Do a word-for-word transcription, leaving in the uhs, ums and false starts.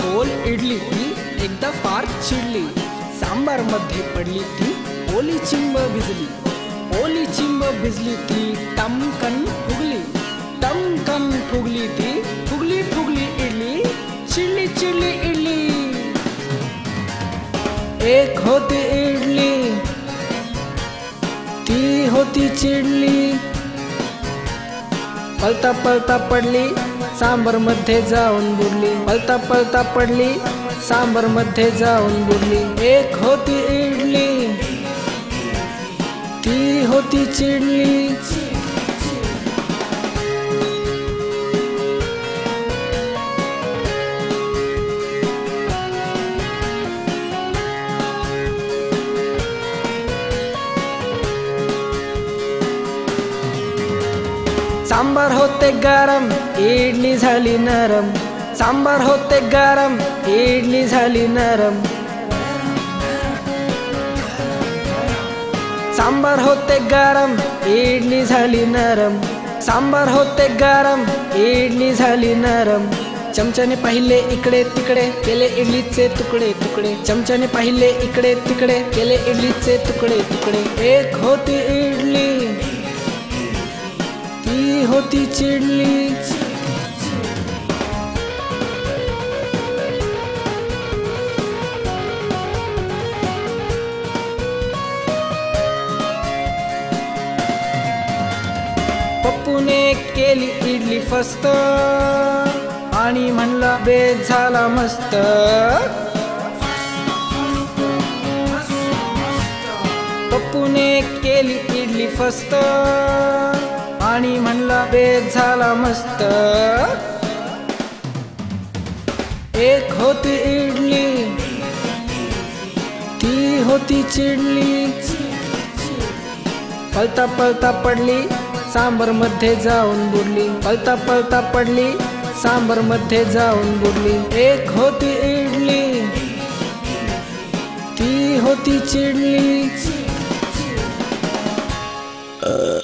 गोल इडली ती एकदा फार चिडली, सांबार मध्ये पडली ती ओली चिंब भिजली, ओली चिंब भिजली ती टमकन फुगली, टमकन फुगली ती फुगली फुगली इडली, चिडली चिडली इडली। एक होती इडली ती होती चिडली, पलता पलता पडली सांबर मध्ये जाऊन बुडली, पलता पलता पडली सांबर मध्ये जाऊन बुडली। एक होती इडली ती होती चिडली, सांबार होते गरम इडली झाली नरम, सांबार होते गरम इडली झाली नरम, सांबार होते गरम इडली झाली नरम, सांबार होते गरम इडली झाली नरम। चमच्याने पाहिले इकडे तिकडे केले इडलीचे तुकडे तुकडे, चमच्याने पाहिले इकडे तिकडे केले इडलीचे तुकडे तुकडे। एक होती इडली ती होती चिडली, पप्पूने केली इडली फस्त आणि म्हणला बेत झाला मस्त, पप्पूने केली इडली फस्त आणि म्हणला बेत झाला मस्त। एक होती इडली ती होती चिडली, पलता पलता पडली सांबर मध्ये जाऊन बुडली, पलता पलता पडली सांबर मध्ये जाऊन बुडली। एक होती इडली ती होती चिडली।